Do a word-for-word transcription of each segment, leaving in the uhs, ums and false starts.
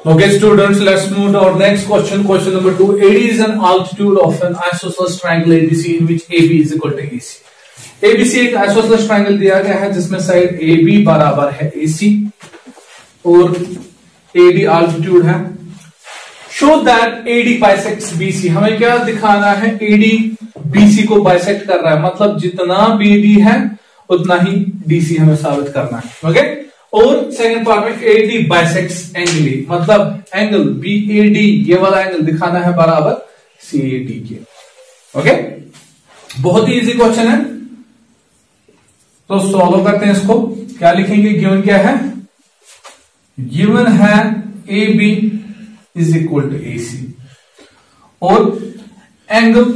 Okay, students, let's move to our next question. Question number two. A D is an altitude of an isosceles triangle A B C in which A B is equal to A C. A B C एक isosceles triangle दिया गया है जिसमें side A B बराबर है A C और A D altitude है. Show that A D bisects B C. हमें क्या दिखाना है? A D B C को बाइसेक्ट कर रहा है, मतलब जितना B D है उतना ही D C हमें साबित करना है. Okay okay? और सेकंड पार्ट में A D बाइसेक्ट्स एंगल, मतलब एंगल B A D ये वाला एंगल दिखाना है बराबर C A D के. ओके, बहुत ही इजी क्वेश्चन है, तो सॉल्व करते हैं इसको. क्या लिखेंगे? गिवन क्या है? गिवन है A B is equal to A C और angle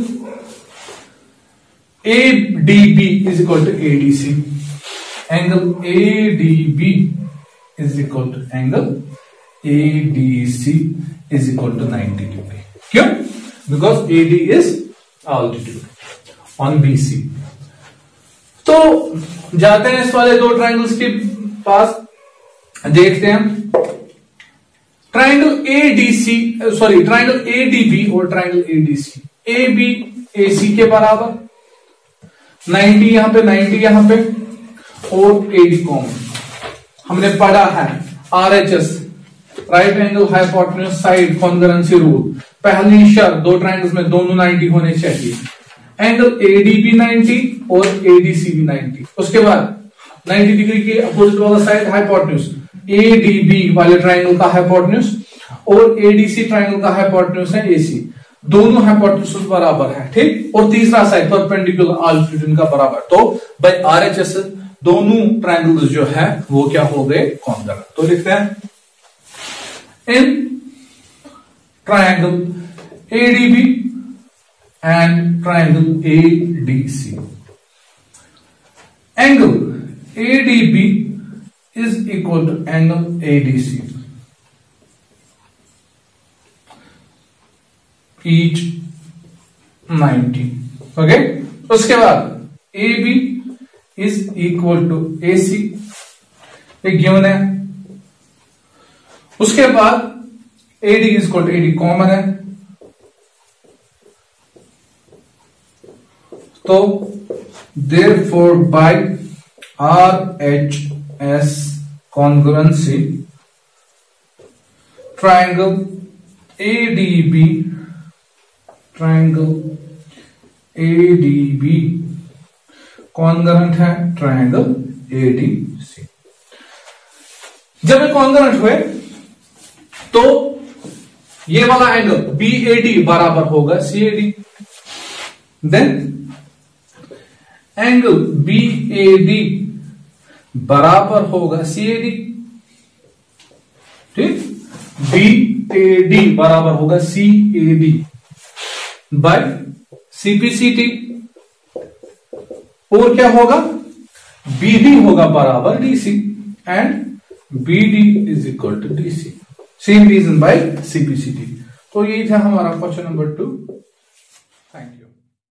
A D B is equal to A D C. Angle A D B is equal to angle A D C is equal to ninety degree. क्यों? Because A D is altitude on B C. तो जाते हैं इस वाले दो triangles के पास, देखते हैं. Triangle A D C, sorry triangle A D B और triangle A D C. A B A C के बराबर, नाइंटी यहां पे, नाइंटी यहां पे और A D कॉमन. हमने पढ़ा है R H S, right angle hypotenuse side congruency rule. पहली शर्त, दो ट्राइंगल्स में दोनों नाइंटी होने चाहिए. Angle A D B ninety और A D C भी नाइंटी. उसके बाद नाइंटी डिग्री के अपोजिट वाला side hypotenuse A D B वाले ट्राइंगल का हाइपोटेन्यूज और A D C ट्राइंगल का हाइपोटेन्यूज है A C. दोनों हाइपोटेन्यूज बराबर है, ठीक. और तीसरा साइड परपेंडिकुलर ऑल्टीट्यूड का बराबर. तो बाय R H S दोनों ट्राइंगल्स जो है वो क्या हो गए? कॉन्ग्रुएंट. तो लिखते हैं in triangle A D B and triangle A D C, angle A D B is equal to angle A D C. Each ninety. Okay, उसके बाद A B is equal to A C, एक given है. उसके बाद A D is equal to A D common है, तो therefore by R H S congruency triangle A D B triangle A D B congruent है triangle A D C. जब ये congruent हुए तो ये वाला एंगल B A D बराबर होगा C A D. Then angle B A D बराबर होगा C A D, ठीक. B A D बराबर होगा C A D by C P C T. और क्या होगा? B D होगा बराबर D C and B D is equal to D C. Same reason by C P C T. तो ये था हमारा क्वेश्चन नंबर टू.